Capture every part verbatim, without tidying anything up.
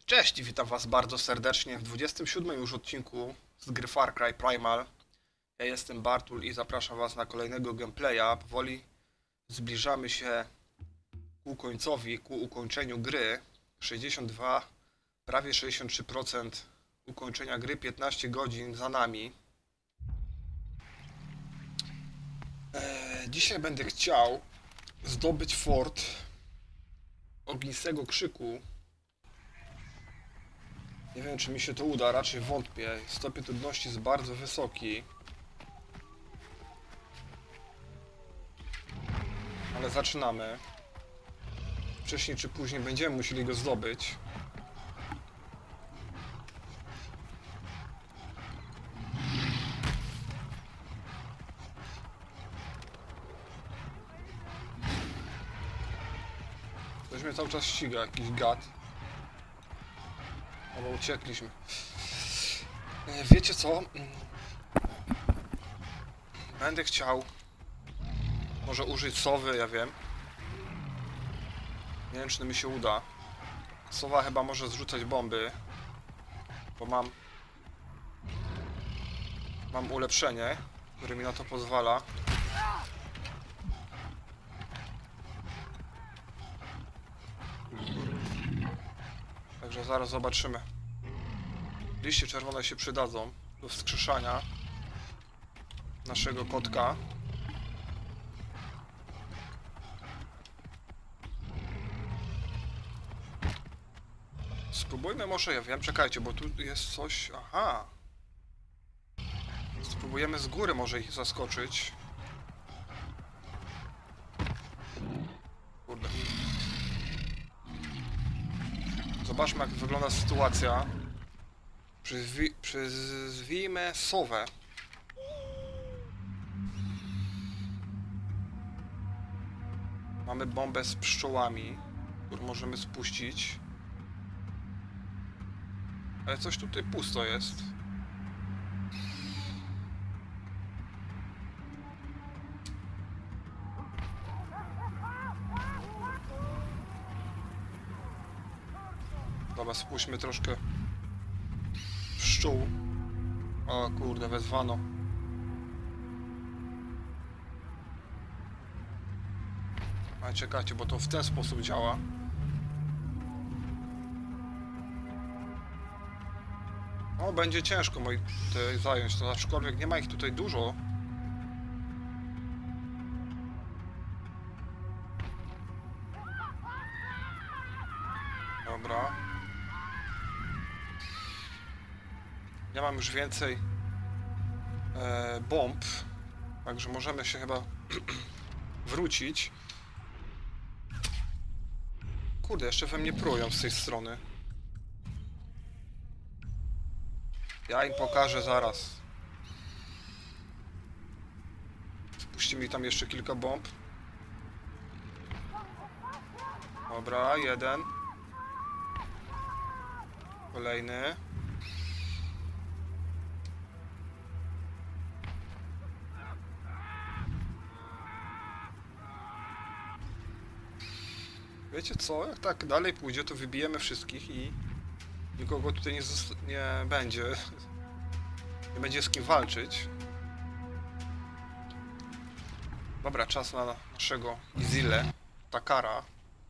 Cześć, witam was bardzo serdecznie w dwudziestym siódmym już odcinku z gry Far Cry Primal. Ja jestem Bartul i zapraszam was na kolejnego gameplaya. Powoli zbliżamy się ku końcowi, ku ukończeniu gry. sześćdziesiąt dwa, prawie sześćdziesiąt trzy procent ukończenia gry, piętnaście godzin za nami. Eee, dzisiaj będę chciał zdobyć fort Ognistego Krzyku. Nie wiem, czy mi się to uda, raczej wątpię. Stopień trudności jest bardzo wysoki. Ale zaczynamy. Wcześniej czy później będziemy musieli go zdobyć. Ktoś mnie cały czas ściga, jakiś gad. Albo uciekliśmy. Wiecie co? Będę chciał może użyć sowy, ja wiem. Nie wiem, czy to mi się uda. Sowa chyba może zrzucać bomby. Bo mam... Mam ulepszenie, które mi na to pozwala. Także zaraz zobaczymy. Liście czerwone się przydadzą do wskrzeszania naszego kotka. Spróbujmy może, ja wiem, czekajcie, bo tu jest coś... Aha! Spróbujemy z góry może ich zaskoczyć. Kurde. Zobaczmy, jak wygląda sytuacja. Przyzwi przyzwijmy sowę. Mamy bombę z pszczołami, którą możemy spuścić. Ale coś tutaj pusto jest. Dobra, spuśćmy troszkę pszczół. O kurde, wezwano. A czekajcie, bo to w ten sposób działa. O, będzie ciężko moi tutaj zająć to, aczkolwiek nie ma ich tutaj dużo. Dobra. Ja mam już więcej e, bomb, także możemy się chyba wrócić. Kurde, jeszcze we mnie prują z tej strony. Ja im pokażę zaraz. Spuścimy mi tam jeszcze kilka bomb. Dobra, jeden. Kolejny. Wiecie co? Jak tak dalej pójdzie, to wybijemy wszystkich i nikogo tutaj nie, nie będzie. Nie będzie z kim walczyć. Dobra, czas na naszego Izile, Takara.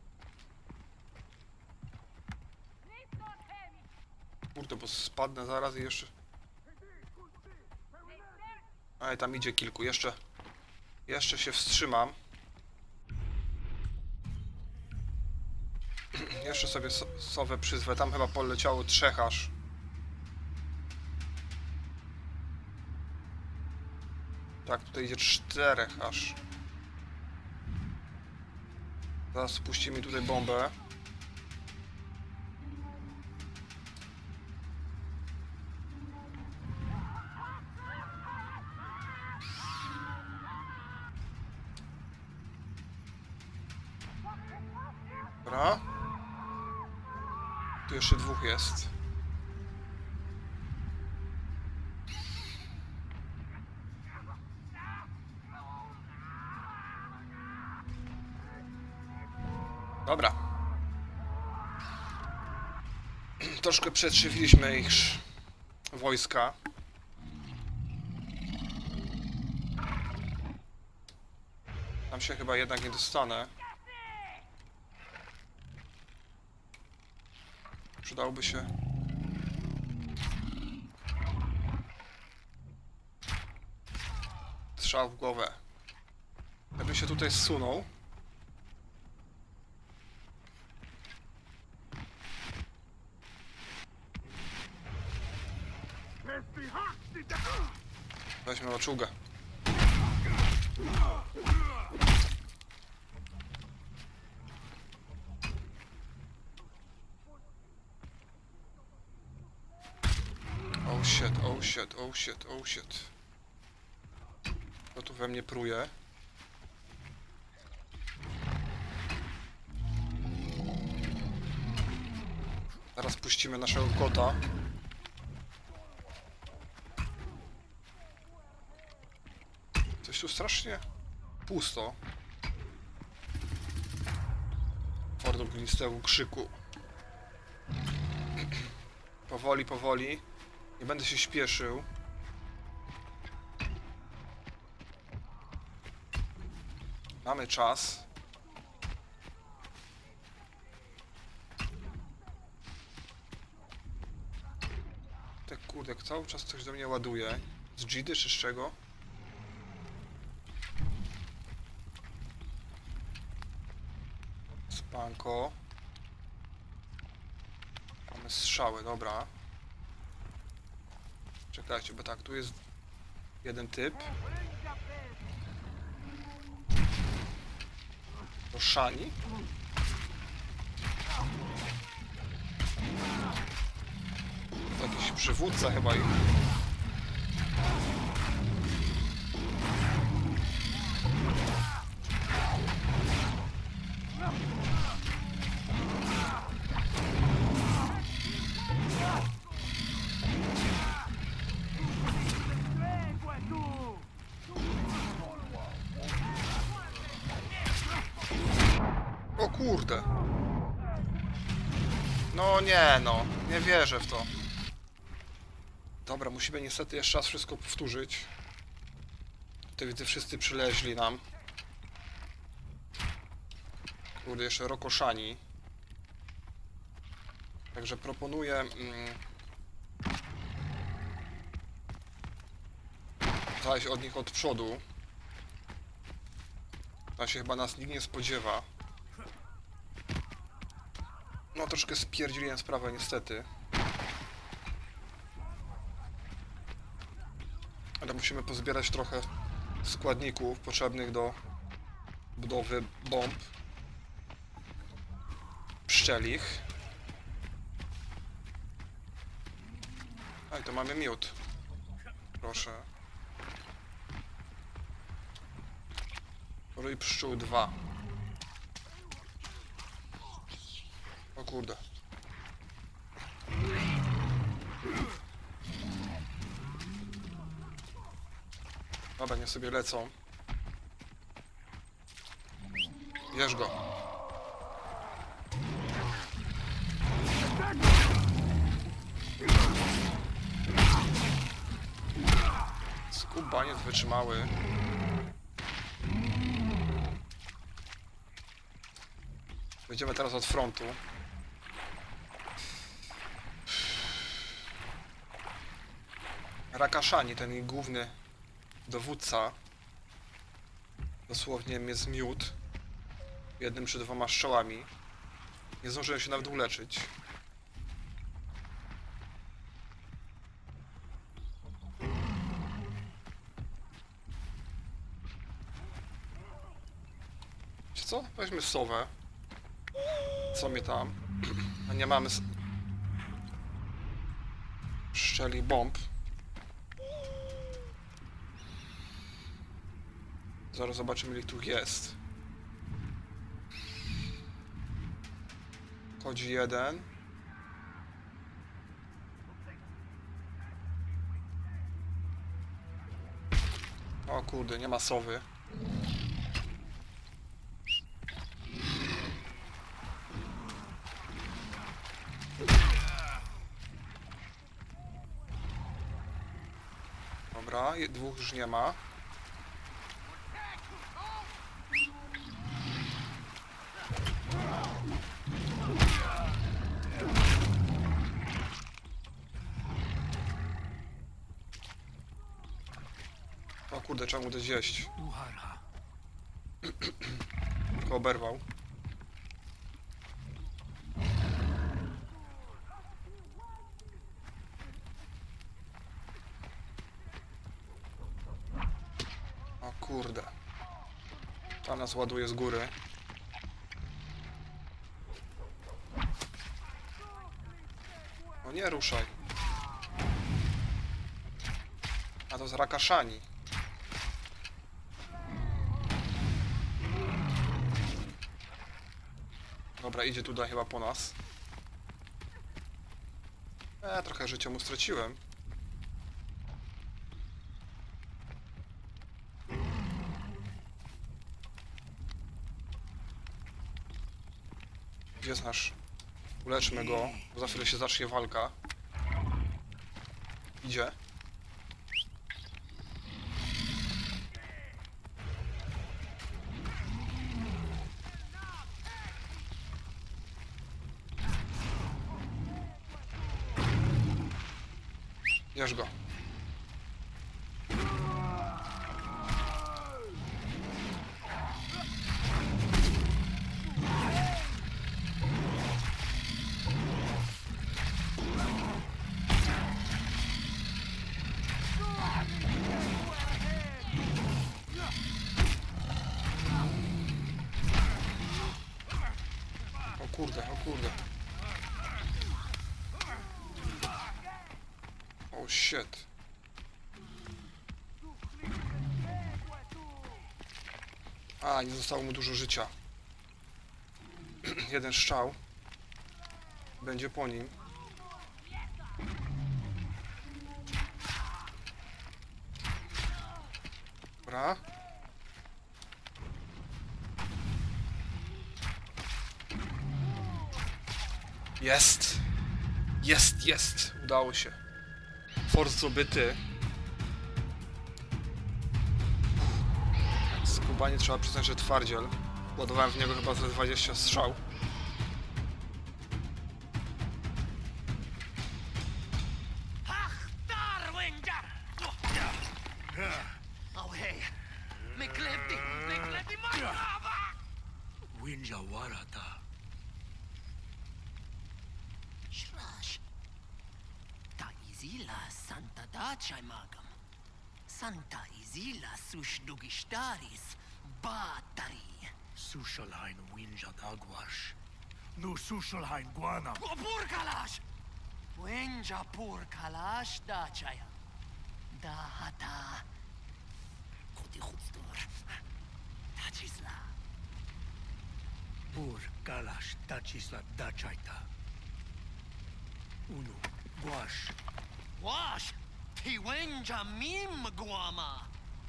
Kurde, bo spadnę zaraz i jeszcze... Ale tam idzie kilku, jeszcze... Jeszcze się wstrzymam. Jeszcze sobie so sowę przyzwę, tam chyba poleciało trzech aż. Tak, tutaj idzie czterech aż. Zaraz spuści mi tutaj bombę. Dobra. Tu jeszcze dwóch jest. Dobra. Troszkę przetrzywiliśmy ich wojska. Tam się chyba jednak nie dostanę. Przydałoby się... Strzał w głowę. Ja bym się tutaj zsunął. Weźmy maczugę. Oh shit, oh shit, oh shit, oh shit. Kto tu we mnie pruje? Teraz puścimy naszego kota. Coś tu strasznie pusto. Hordo ognistego krzyku. Powoli, powoli. Nie będę się śpieszył. Mamy czas. Tak kurde, jak cały czas coś do mnie ładuje. Z Gidy czy z czego? Spanko. Mamy strzały, dobra. Czekajcie, bo tak, tu jest jeden typ. To Shani. To jakiś przywódca chyba ich. O kurde. No nie no, nie wierzę w to. Dobra, musimy niestety jeszcze raz wszystko powtórzyć. Tutaj widzę, wszyscy przyleźli nam. Kurde, jeszcze Rokoszani. Także proponuję... Mm, zajść od nich od przodu. Tam się chyba nas nikt nie spodziewa. No troszkę spierdzieliłem sprawę niestety. Ale musimy pozbierać trochę składników potrzebnych do budowy bomb pszczelich. A i to mamy miód. Proszę. Rój pszczół dwa. O kurde. Dobra, nie sobie lecą. Bierz go. Skubaniec wytrzymały. Będziemy teraz od frontu. Rakaszani, ten ich główny dowódca, dosłownie mnie zmiótł jednym czy dwoma strzałami. Nie zdążyłem się nawet uleczyć. Wiecie co? Weźmy sowę. Co mnie tam? A nie mamy pszczeli bomb. Zaraz zobaczymy, ile tu jest. Chodzi jeden. O kurde, nie ma sowy. Dobra, je- dwóch już nie ma. O kurde, trzeba mu to zjeść. Tylko oberwał. O kurde. Tam nas ładuje z góry. O nie ruszaj. A to z Rakaszani. Dobra, idzie tutaj chyba po nas. E, trochę życia mu straciłem. Gdzie jest nasz? Uleczmy go, bo za chwilę się zacznie walka. Idzie. Bierz go. O kurde, o kurde. Oh shit. A, nie zostało mu dużo życia. Jeden strzał. Będzie po nim. Dobra. Jest! Jest, jest! Udało się. Force zdobyty. Skubanie trzeba przyznać, że twardziel. Ładowałem w niego chyba ze dwadzieścia strzał. Santa Isila Sushdugistaris Batari. Sushalhain Winja Dagwash. Nu Sushalhain Guana. Purkalash! Wenja Purkalash Dachaya. Dahata. Kuti Hutstor. Tachisla. Pur Kalash Tachisla Dachaita. Unu Guash. Wash! Tiwenja Mim Guama.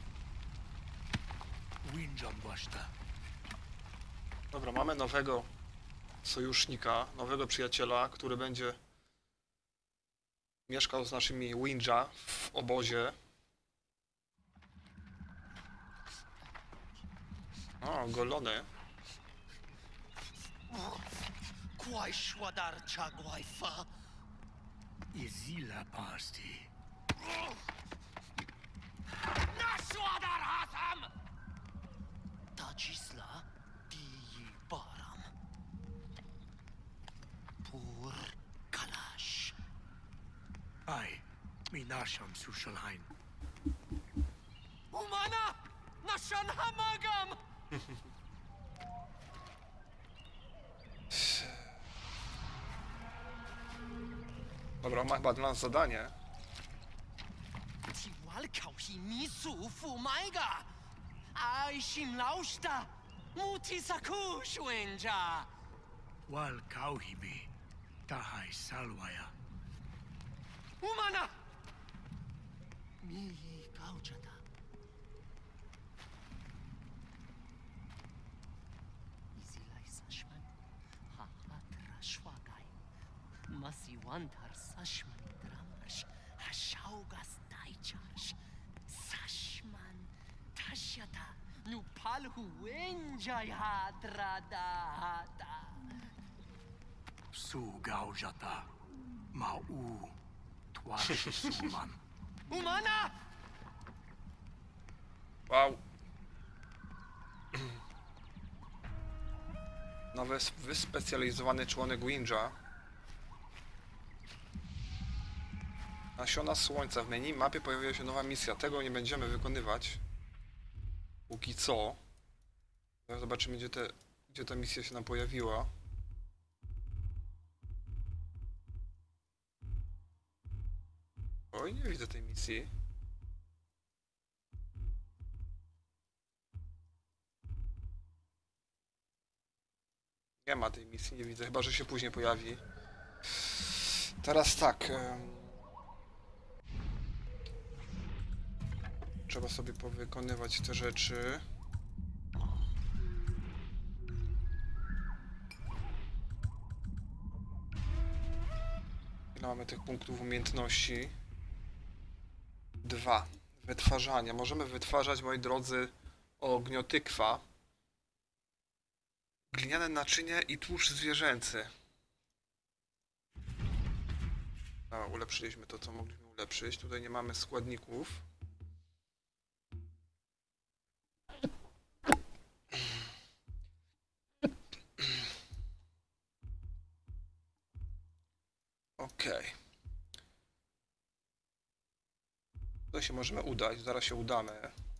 Winja Guashta. Dobra, mamy nowego sojusznika, nowego przyjaciela, który będzie mieszkał z naszymi Winja w obozie. O, golony. Kwajshwadar Chagwaifa. Izila Pasti. Nashwadar Hasam! Tachisla Di Baram. Pur Kalash. Ai, Minasham Sushalhain. Umana! Nashan Hamagam! Dobra, ma chyba dla nas zadanie. Tiwalkał hi misu fumaiga! Ai shim lausta! Muti sakush wenja! Wal Kauhibi. Tahai Salwaya. Umana! Mi kaujata. Izilai sashman. Hahatra shwagai. Masi wantar sashman dramash. Hashaugas daichash. Sashman Tashyata Nupalhu Enjaya Dradata. Su gaujata. Ma'u. Twashi suman. Umana! Wow. Nowy wyspecjalizowany członek Winja. Nasiona słońca. W menu mapie pojawiła się nowa misja. Tego nie będziemy wykonywać. Póki co. Zobaczymy, gdzie, te, gdzie ta misja się nam pojawiła. Oj, nie widzę tej misji. Nie ma tej misji, nie widzę. Chyba że się później pojawi. Teraz tak. Em... Trzeba sobie powykonywać te rzeczy. Ile mamy tych punktów umiejętności? Dwa. Wytwarzanie. Możemy wytwarzać, moi drodzy, ogniotykwa, gliniane naczynie i tłuszcz zwierzęcy. No, ulepszyliśmy to, co mogliśmy ulepszyć. Tutaj nie mamy składników. Okej. Okay. Tutaj się możemy udać, zaraz się udamy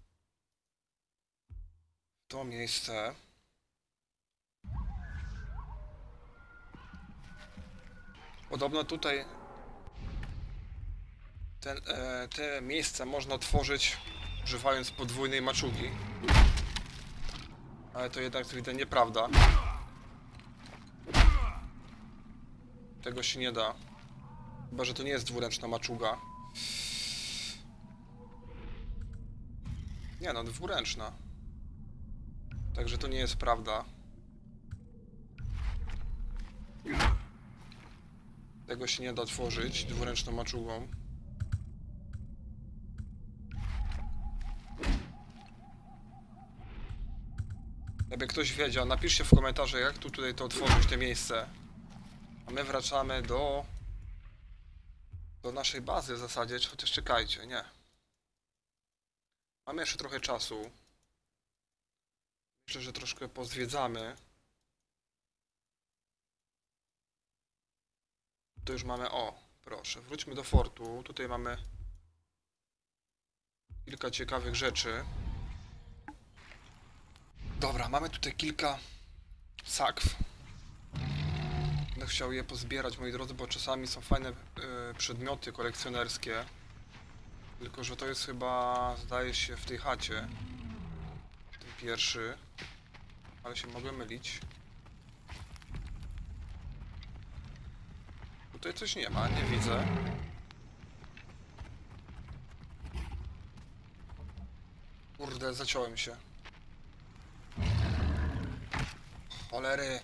w to miejsce. Podobno tutaj ten, e, te miejsce można tworzyć używając podwójnej maczugi. Ale to jednak widzę nieprawda. Tego się nie da. Chyba że to nie jest dwuręczna maczuga. Nie no, dwuręczna. Także to nie jest prawda. Tego się nie da tworzyć dwuręczną maczugą. Jakby ktoś wiedział, napiszcie w komentarzach, jak tu tutaj to otworzyć, te miejsce. A my wracamy do... do naszej bazy w zasadzie, chociaż czekajcie, nie. Mamy jeszcze trochę czasu. Myślę, że troszkę pozwiedzamy. To już mamy, o, proszę, wróćmy do fortu. Tutaj mamy kilka ciekawych rzeczy. Dobra, mamy tutaj kilka sakw. Będę chciał je pozbierać, moi drodzy, bo czasami są fajne y, przedmioty kolekcjonerskie. Tylko że to jest chyba, zdaje się, w tej chacie. Ten pierwszy. Ale się mogę mylić. Tutaj coś nie ma, nie widzę. Kurde, zaciąłem się. Cholery.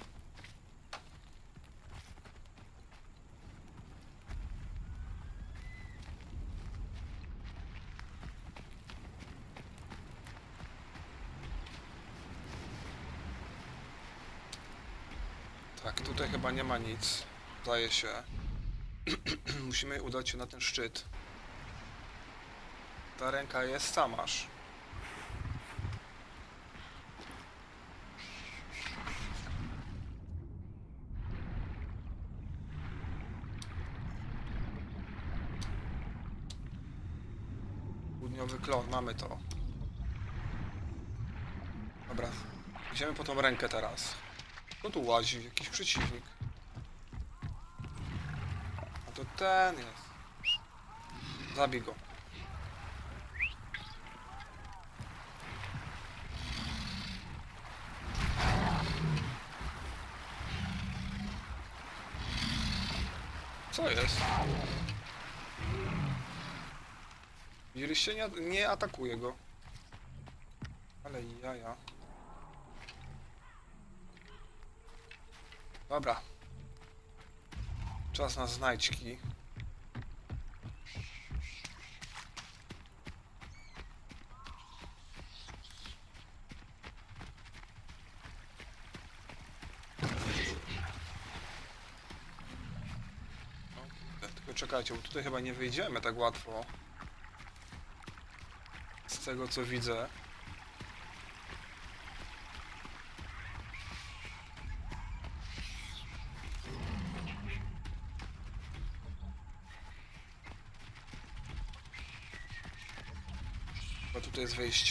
Tak, tutaj chyba nie ma nic. Zdaje się. Musimy udać się na ten szczyt. Ta ręka jest, sam masz. Południowy klon, mamy to. Dobra, idziemy po tą rękę teraz. No tu łazi jakiś przeciwnik. A to ten jest. Zabij go. Co jest? Widzieliście? Nie, nie atakuje go. Ale jaja. Dobra. Czas na znajdźki. czekajcie, bo tutaj chyba nie wyjdziemy tak łatwo. Z tego co widzę. Bo tutaj jest wyjście.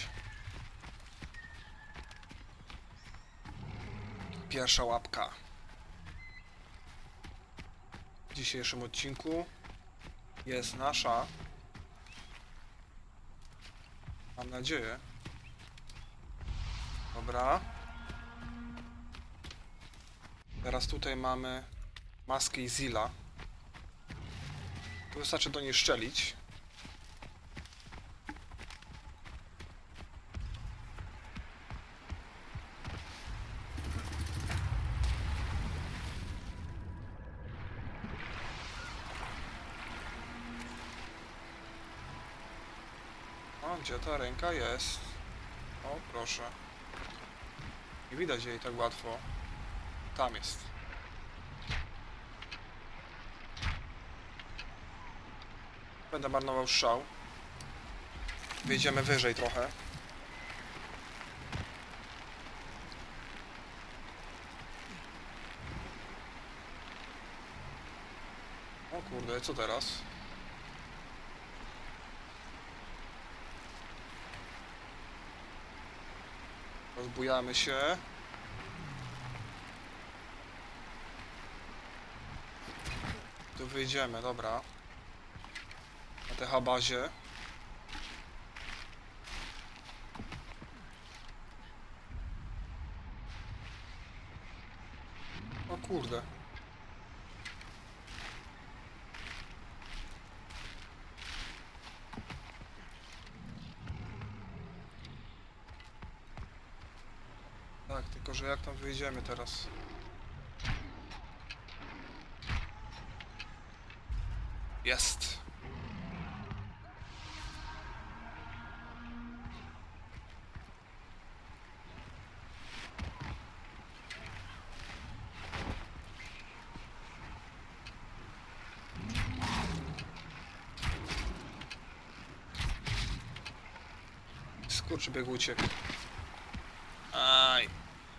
Pierwsza łapka. W dzisiejszym odcinku jest nasza. Mam nadzieję. Dobra. Teraz tutaj mamy maskę i Zilla. To wystarczy do niej szczelić. O, gdzie ta ręka jest? O, proszę. Nie widać jej tak łatwo. Tam jest. Będę marnował strzał. Wyjdziemy wyżej trochę. O kurde, co teraz? Rozbujamy się. Tu wyjdziemy, dobra. Na tej habazie. O kurde. Tak, tylko że jak tam wyjdziemy teraz? Jest. Skurczybyk uciekł. Aj.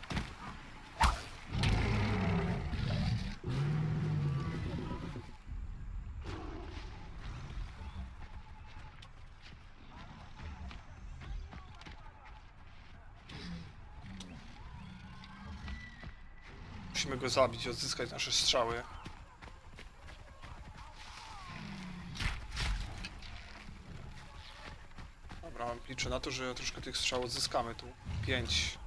Musimy go zabić i odzyskać nasze strzały. Dobra, liczę na to, że troszkę tych strzał odzyskamy tu. Pięć.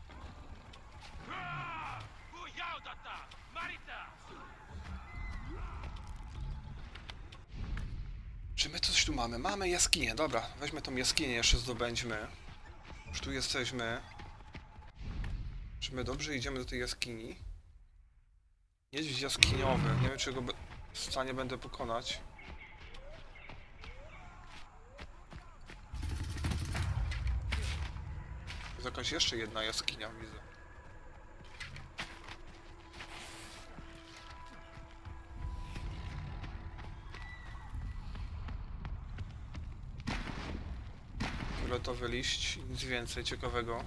Czy my coś tu mamy? Mamy jaskinię, dobra. Weźmy tą jaskinię, jeszcze zdobędźmy. Już tu jesteśmy. Czy my dobrze idziemy do tej jaskini? Niedźwiedź jaskiniowy. Nie wiem, czy go w stanie będę pokonać. Jest jakaś jeszcze jedna jaskinia, widzę. Fioletowy liść, nic więcej ciekawego.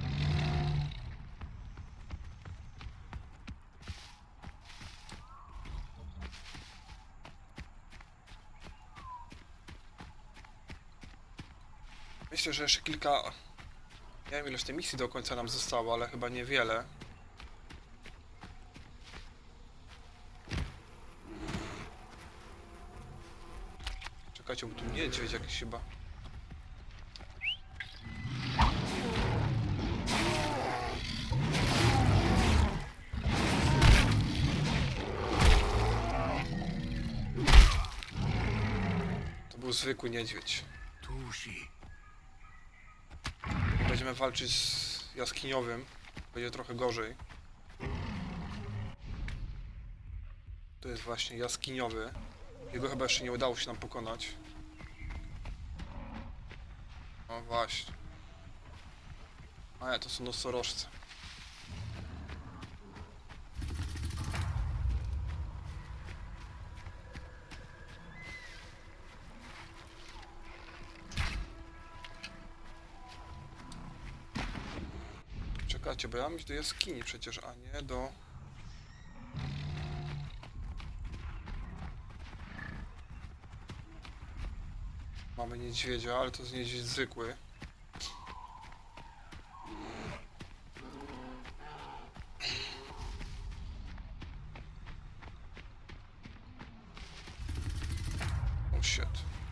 Myślę, że jeszcze kilka... Nie wiem, ileż tej misji do końca nam zostało, ale chyba niewiele. Czekajcie, bo tu niedźwiedź jakiś chyba. To był zwykły niedźwiedź. Tusi. Będziemy walczyć z jaskiniowym. Będzie trochę gorzej. To jest właśnie jaskiniowy. Jego chyba jeszcze nie udało się nam pokonać. No właśnie. A nie, to są nosorożce. Czekajcie, bo ja mam iść do jaskini przecież, a nie do... Mamy niedźwiedzia, ale to jest niedźwiedź zwykły. Oh shit.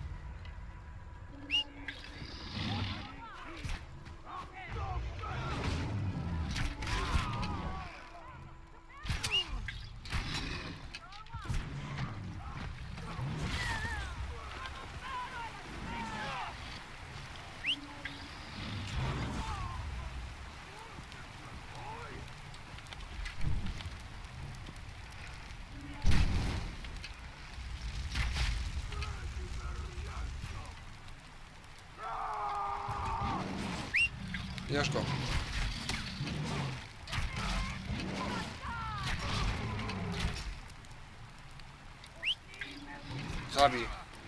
Bierz go. Zabij.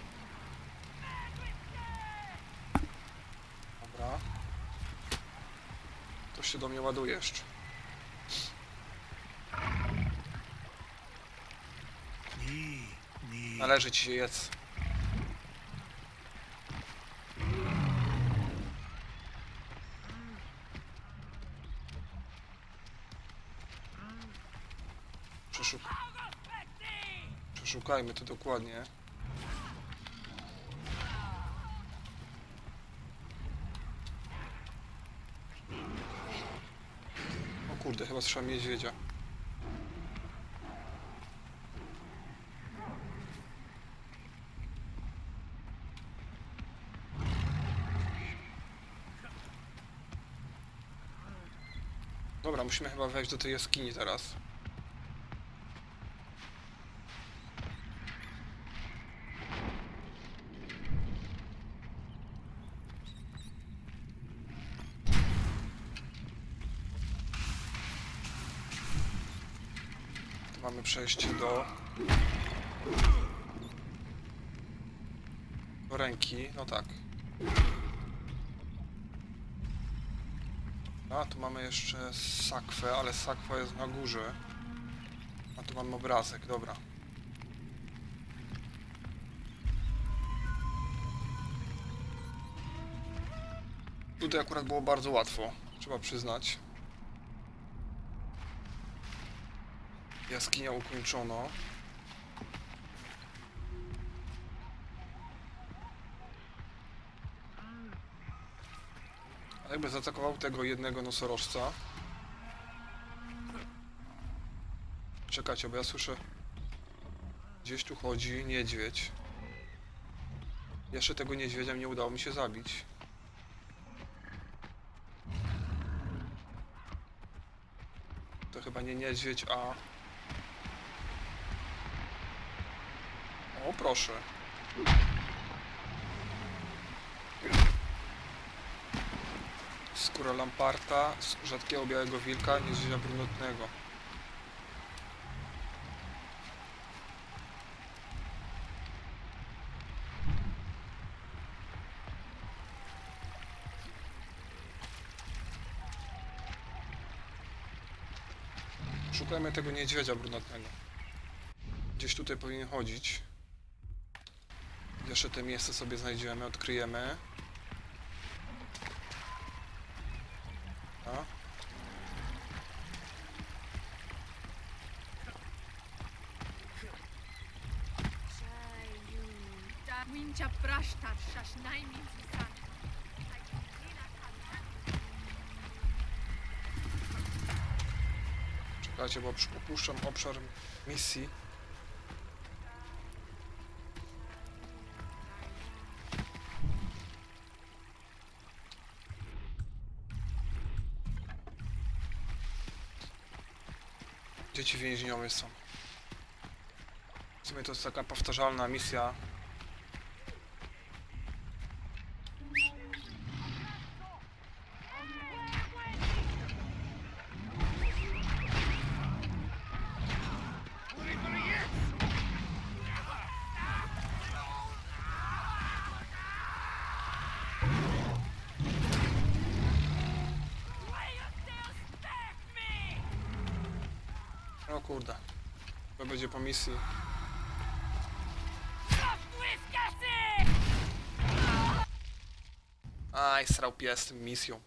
Dobra. To się do mnie ładuje jeszcze. Ni, ni. Należy ci się jedz. Przeszuk... Przeszukajmy to dokładnie. O kurde, chyba słyszałem niedźwiedzia. Dobra, musimy chyba wejść do tej jaskini teraz. Tu mamy przejście do... do ręki, no tak. A tu mamy jeszcze sakwę, ale sakwa jest na górze. A tu mamy obrazek, dobra. Tutaj akurat było bardzo łatwo, trzeba przyznać. Jaskinia ukończono. A jakby zaatakował tego jednego nosorożca. Czekajcie, bo ja słyszę... Gdzieś tu chodzi niedźwiedź. Jeszcze tego niedźwiedzia nie udało mi się zabić. To chyba nie niedźwiedź, a... O, proszę. Skóra lamparta, rzadkiego białego wilka, niedźwiedzia brunatnego. Szukajmy tego niedźwiedzia brunatnego. Gdzieś tutaj powinien chodzić. Jeszcze te miejsce sobie znajdziemy, odkryjemy. A? Wincha praszta, szasznaj mi zwisany. Czekajcie, bo opuszczam obszar misji. Gdzie ci więźniowie są? W sumie to jest taka powtarzalna misja. kurde. To będzie po misji. Aj, srał pies z tym misją.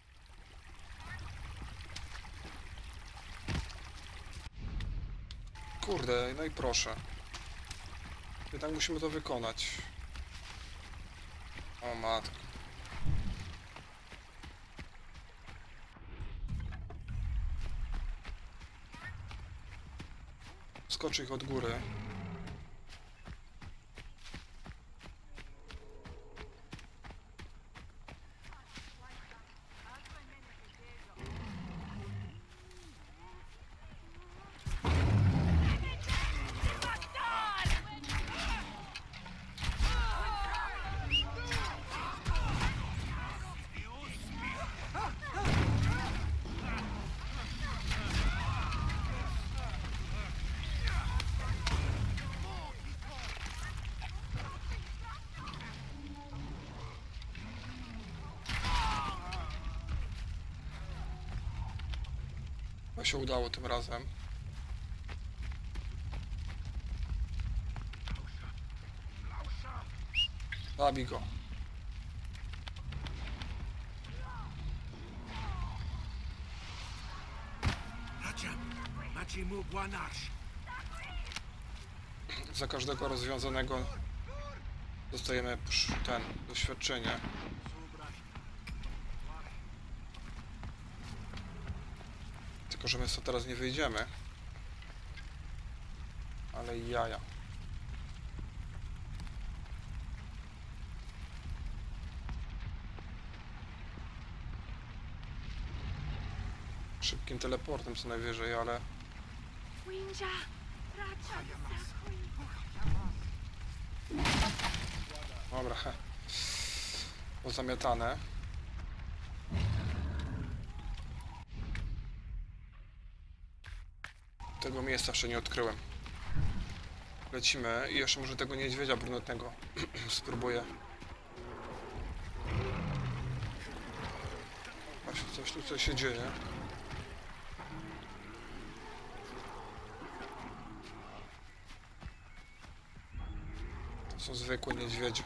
Kurde, no i proszę. Jednak musimy to wykonać. O matko. Skoczy ich od góry. To się udało tym razem. Zabij go. Za każdego rozwiązanego dostajemy ten doświadczenie. Tylko że my sobie teraz nie wyjdziemy. Ale jaja. Szybkim teleportem co najwyżej, ale... Winja, racha, Dobra, he. Pozamiatane. Tego miejsca jeszcze nie odkryłem. Lecimy i jeszcze może tego niedźwiedzia brunatnego spróbuję. Właśnie coś tu coś się dzieje. To są zwykłe niedźwiedzie.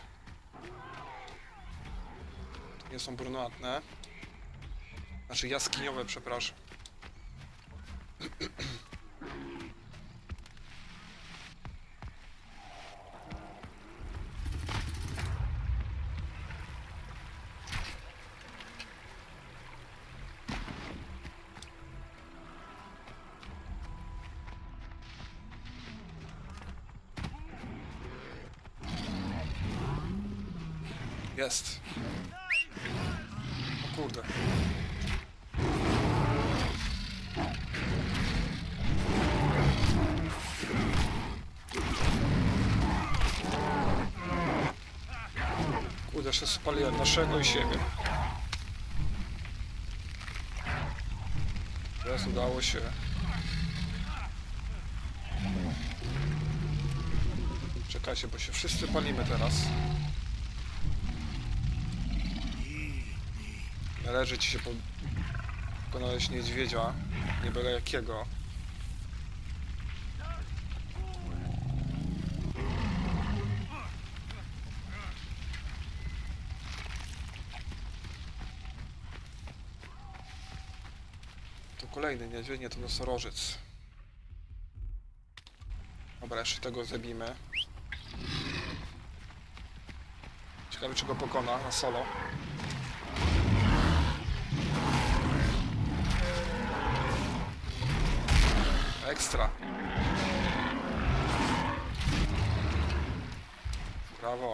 To nie są brunatne. Znaczy jaskiniowe, przepraszam. Jest. O kurde. Kurde, się spaliłem naszego i siebie. Teraz udało się. Czekajcie, bo się wszyscy palimy teraz. Należy ci się po... pokonać niedźwiedzia, nie byle jakiego. To kolejny niedźwiedź, nie to nosorożec. Dobra, jeszcze tego zabijmy. Ciekawe, czy go pokona na solo. Ekstra. Brawo.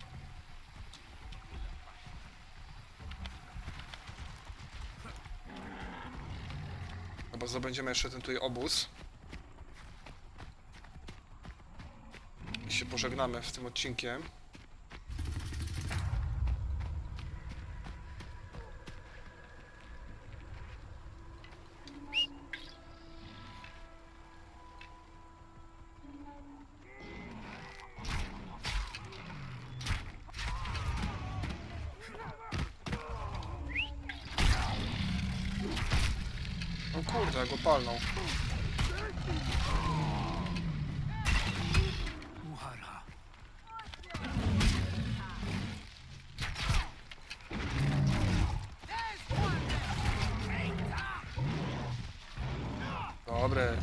No bo zdobędziemy jeszcze ten tutaj obóz. I się pożegnamy z tym odcinkiem. O kurde, go palnął. Dobre.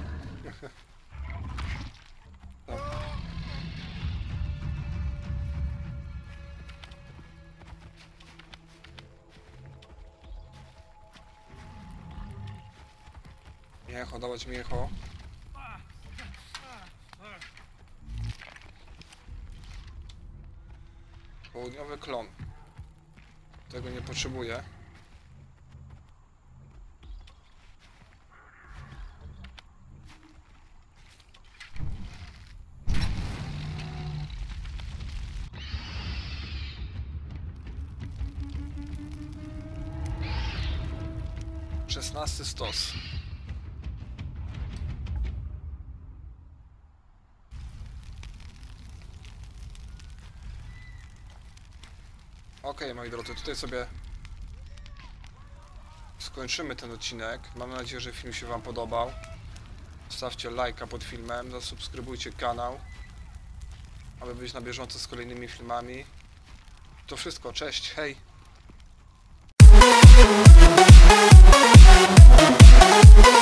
Miecho, dawać miecho. Południowy klon. Tego nie potrzebuję. Szesnasty stos. Okej, moi drodzy, tutaj sobie skończymy ten odcinek. Mam nadzieję, że film się wam podobał. Zostawcie lajka pod filmem, zasubskrybujcie kanał, aby być na bieżąco z kolejnymi filmami. To wszystko, cześć, hej!